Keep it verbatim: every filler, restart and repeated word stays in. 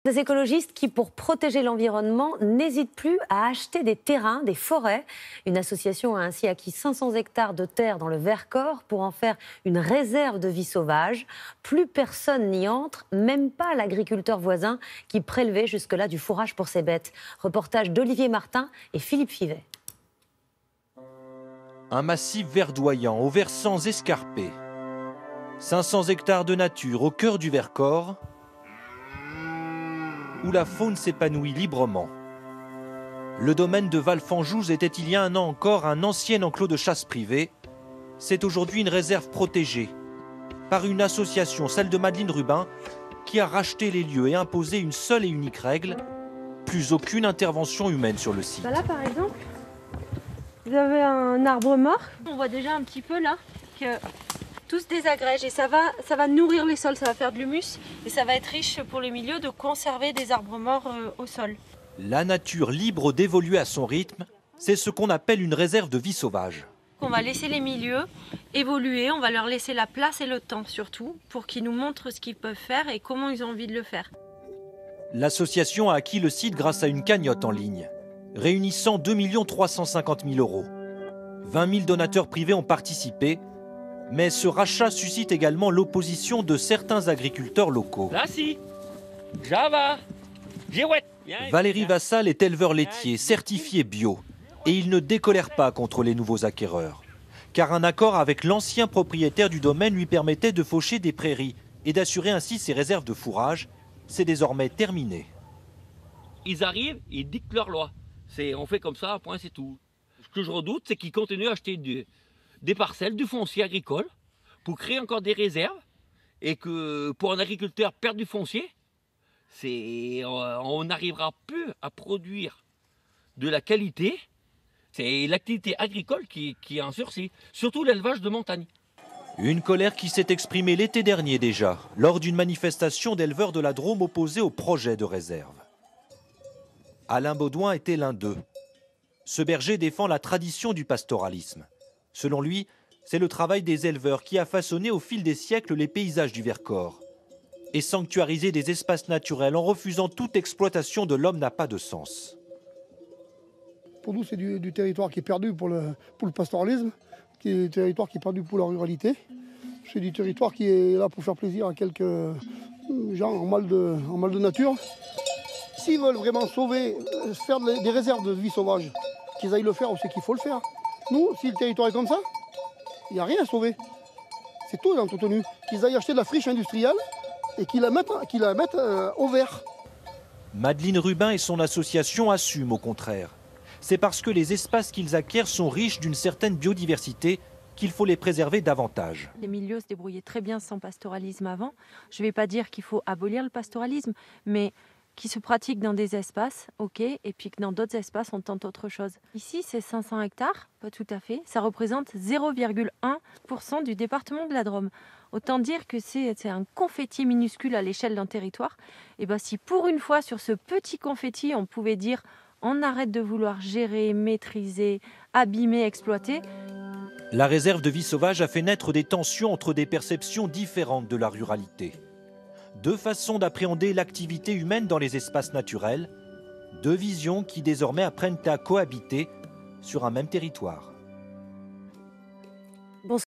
Des écologistes qui, pour protéger l'environnement, n'hésitent plus à acheter des terrains, des forêts. Une association a ainsi acquis cinq cents hectares de terre dans le Vercors pour en faire une réserve de vie sauvage. Plus personne n'y entre, même pas l'agriculteur voisin qui prélevait jusque-là du fourrage pour ses bêtes. Reportage d'Olivier Martin et Philippe Fivet. Un massif verdoyant aux versants escarpés. cinq cents hectares de nature au cœur du Vercors, où la faune s'épanouit librement. Le domaine de Valfanjouze était il y a un an encore un ancien enclos de chasse privée. C'est aujourd'hui une réserve protégée par une association, celle de Madeleine Rubin, qui a racheté les lieux et imposé une seule et unique règle, plus aucune intervention humaine sur le site. Bah là par exemple, vous avez un arbre mort. On voit déjà un petit peu là que tout se désagrège et ça va, ça va nourrir les sols, ça va faire de l'humus et ça va être riche pour les milieux de conserver des arbres morts euh, au sol. La nature libre d'évoluer à son rythme, c'est ce qu'on appelle une réserve de vie sauvage. On va laisser les milieux évoluer, on va leur laisser la place et le temps surtout pour qu'ils nous montrent ce qu'ils peuvent faire et comment ils ont envie de le faire. L'association a acquis le site grâce à une cagnotte en ligne, réunissant deux millions trois cent cinquante mille euros. vingt mille donateurs privés ont participé. Mais ce rachat suscite également l'opposition de certains agriculteurs locaux. Là si, Java, Girouette. Valérie Vassal est éleveur laitier, certifié bio. Et il ne décolère pas contre les nouveaux acquéreurs. Car un accord avec l'ancien propriétaire du domaine lui permettait de faucher des prairies et d'assurer ainsi ses réserves de fourrage. C'est désormais terminé. Ils arrivent, ils dictent leur loi. C'est, on fait comme ça, point, c'est tout. Ce que je redoute, c'est qu'ils continuent à acheter du... des parcelles, du foncier agricole, pour créer encore des réserves, et que pour un agriculteur perdre du foncier, c'est, on n'arrivera plus à produire de la qualité. C'est l'activité agricole qui, qui est en sursis, surtout l'élevage de montagne. Une colère qui s'est exprimée l'été dernier déjà, lors d'une manifestation d'éleveurs de la Drôme opposés au projet de réserve. Alain Baudouin était l'un d'eux. Ce berger défend la tradition du pastoralisme. Selon lui, c'est le travail des éleveurs qui a façonné au fil des siècles les paysages du Vercors. Et sanctuariser des espaces naturels en refusant toute exploitation de l'homme n'a pas de sens. Pour nous, c'est du, du territoire qui est perdu pour le, pour le pastoralisme, qui est du territoire qui est perdu pour la ruralité. C'est du territoire qui est là pour faire plaisir à quelques gens en mal de, en mal de nature. S'ils veulent vraiment sauver, faire des réserves de vie sauvage, qu'ils aillent le faire où c'est qu'il faut le faire. Nous, si le territoire est comme ça, il n'y a rien à sauver. C'est tout entretenu. Qu'ils aillent acheter de la friche industrielle et qu'ils la mettent, qu'ils la mettent euh, au vert. Madeleine Rubin et son association assument au contraire. C'est parce que les espaces qu'ils acquièrent sont riches d'une certaine biodiversité qu'il faut les préserver davantage. Les milieux se débrouillaient très bien sans pastoralisme avant. Je ne vais pas dire qu'il faut abolir le pastoralisme, mais qui se pratique dans des espaces, ok, et puis que dans d'autres espaces, on tente autre chose. Ici, c'est cinq cents hectares, pas tout à fait. Ça représente zéro virgule un pour cent du département de la Drôme. Autant dire que c'est un confetti minuscule à l'échelle d'un territoire. Et bien, si pour une fois, sur ce petit confetti, on pouvait dire on arrête de vouloir gérer, maîtriser, abîmer, exploiter. La réserve de vie sauvage a fait naître des tensions entre des perceptions différentes de la ruralité. Deux façons d'appréhender l'activité humaine dans les espaces naturels, deux visions qui désormais apprennent à cohabiter sur un même territoire.